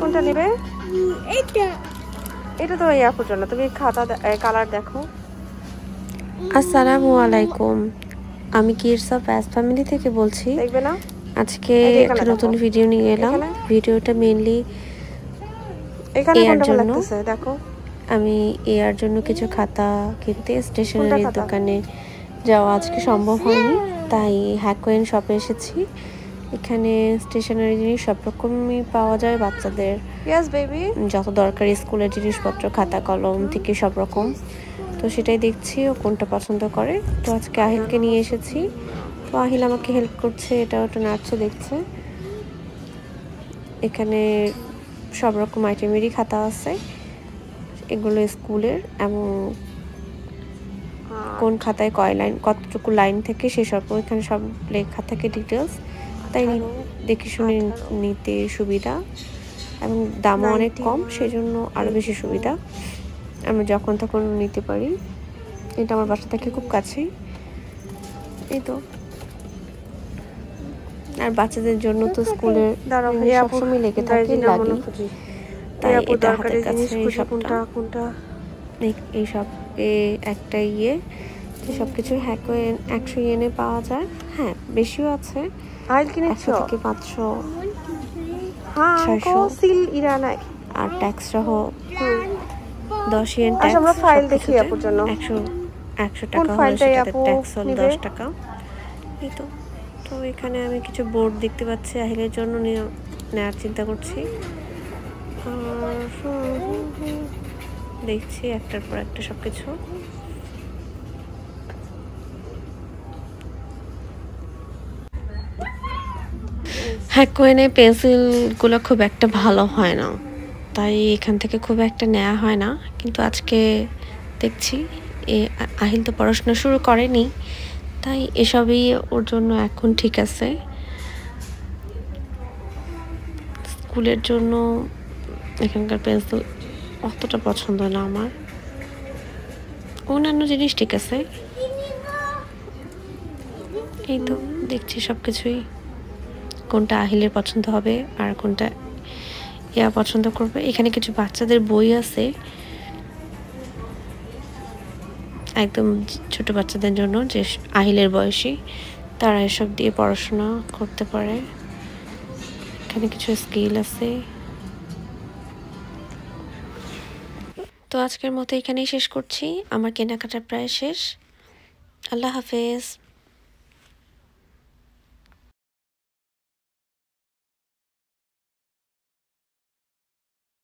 কোনটা নেবে? এটা এটা তো এই আপুর জন্য। তুমি খাতা কালার দেখো। আসসালামু আলাইকুম, আমি কিডস অফ অ্যাস ফ্যামিলি থেকে বলছি। দেখবে না? আজকে একটা নতুন ভিডিও নিয়ে এলাম। ভিডিওটা মেইনলি এখানে এর কোনটা ভালো জন্য। লাগতেছে দেখো। আমি এর জন্য কিছু খাতা কিনতে স্টেশনারি দোকানে যাওয়া আজকে সম্ভব হয়নি, তাই হ্যাকোয়েন শপে এসেছি। এখানে স্টেশনারি জিনিস সব রকমই পাওয়া যায়, বাচ্চাদের যত দরকারি স্কুলের জিনিসপত্র, খাতা কলম থেকে সব রকম। তো সেটাই দেখছি ও কোনটা পছন্দ করে। তো আজকে আহিলকে নিয়ে এসেছি। তো আহিল আমাকে হেল্প করছে, এটা ওটা নাড়ছে, দেখছে। এখানে সব রকম আইটেমেরই খাতা আছে, এগুলো স্কুলের, এবং কোন খাতায় কয় লাইন, কতটুকু লাইন থেকে সেসব এখানে সব লেখা থাকে ডিটেলস। তাই দেখে শুনে নিতে সুবিধা, এবং দামও অনেক কম, সেজন্য আরও বেশি সুবিধা। আমরা যখন তখন নিতে পারি। এটা আমার বাসা থেকে খুব কাছেই। এই তো, আর বাচ্চাদের জন্য তো স্কুলের সবসময় লেগে থাকে, লাগে, তাই এটা হাতের কাছে এই সব একটা যে সবকিছু হ্যাকোয়েন 100 ইয়েনে পাওয়া যায়। হ্যাঁ, বেশিও আছে, 100 থেকে 500, 600, আর ট্যাক্স সহ 10 ইয়েন ট্যাক্স। আমরা ফাইল দেখি আপুর জন্য। 100 টাকা হলে সেটাতে ট্যাক্স হল 10 টাকা। এই তো। তো এখানে আমি কিছু বোর্ড দেখতে পাচ্ছি, আহিলের জন্য নেওয়ার চিন্তা করছি। দেখছি একটার পর একটা সবকিছু। হ্যাকোয়েনে পেন্সিলগুলো খুব একটা ভালো হয় না, তাই এখান থেকে খুব একটা নেওয়া হয় না। কিন্তু আজকে দেখছি আহিল তো পড়াশোনা শুরু করেনি, তাই এসবই ওর জন্য এখন ঠিক আছে। স্কুলের জন্য এখানকার পেন্সিল অতটা পছন্দ না আমার, অন্যান্য জিনিস ঠিক আছে। এই তো দেখছি সবকিছুই, কোনটা আহিলের পছন্দ হবে আর কোনটা ইয়া পছন্দ করবে। এখানে কিছু বাচ্চাদের বই আছে, একদম ছোট বাচ্চাদের জন্য, যে আহিলের বয়সী, তারা এসব দিয়ে পড়াশোনা করতে পারে। এখানে কিছু স্কেল আছে। তো আজকের মতো এখানেই শেষ করছি, আমার কেনাকাটা প্রায় শেষ। আল্লাহ হাফেজ।